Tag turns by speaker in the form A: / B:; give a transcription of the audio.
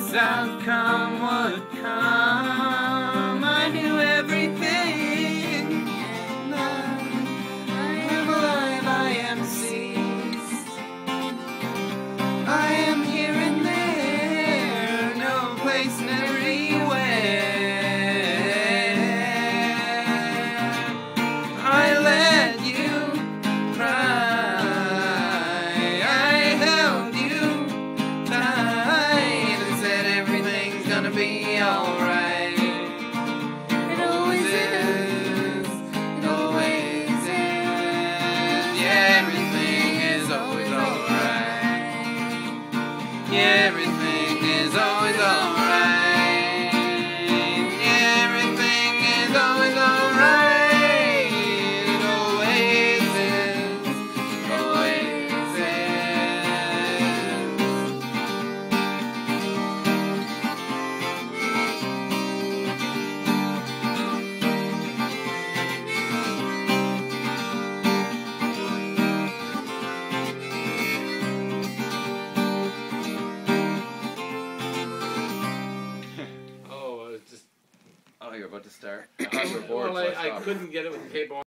A: this outcome would come. I knew everything. I am alive, I am seized. I am here and there, no place and everywhere. I let you cry. I held you tight and said everything's gonna be alright. It always is. It always is. Yeah, everything is always alright. Yeah, everything is always alright. Yeah, everything is always alright. It always is. Always
B: Oh, I was just.
A: Oh, you're about to start.
B: Well, I couldn't get it with the tape on.